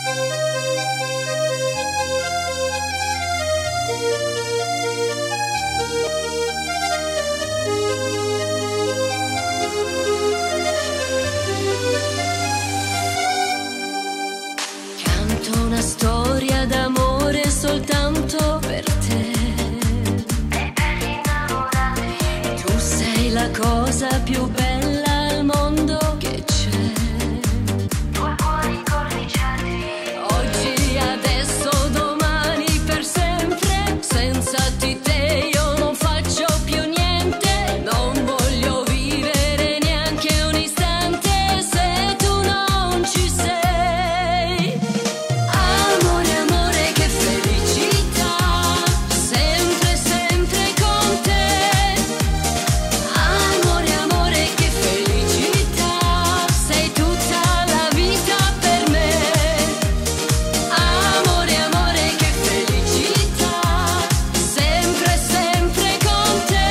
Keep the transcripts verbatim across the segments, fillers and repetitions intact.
Canto una storia d'amore soltanto per te. E per gli innamorati. Tu sei la cosa più bella al mondo che c'è. Due cuori corniciati. Oggi, adesso, domani, per sempre. Senza di te io non faccio più niente. Non voglio vivere neanche un istante se tu non ci sei. Amore, amore, che felicità, sempre, sempre con te. Amore, amore, che felicità, sei tutta la vita per me. Amore, amore, che felicità, sempre, sempre con te.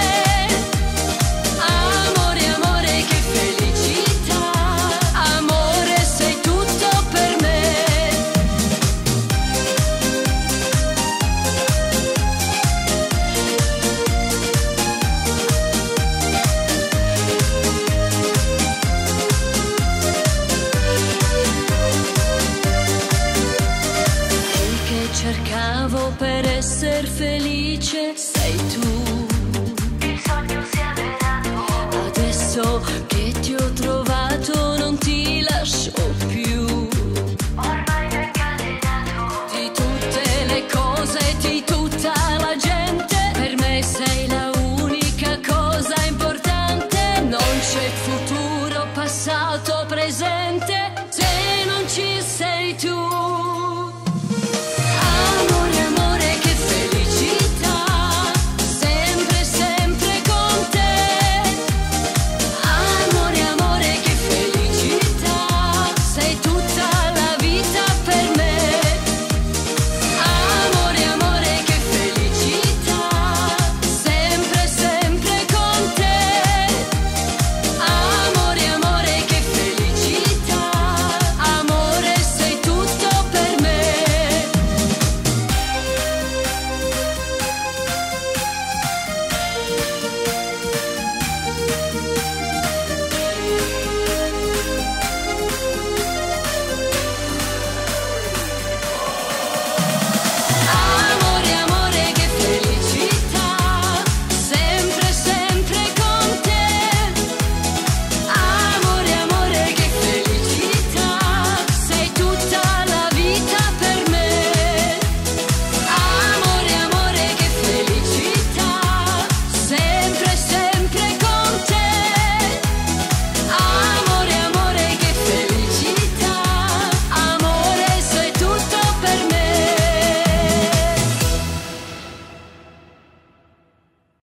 Amore, amore, che felicità, amore, sei tutto per me. Quel che cercavo per essere felice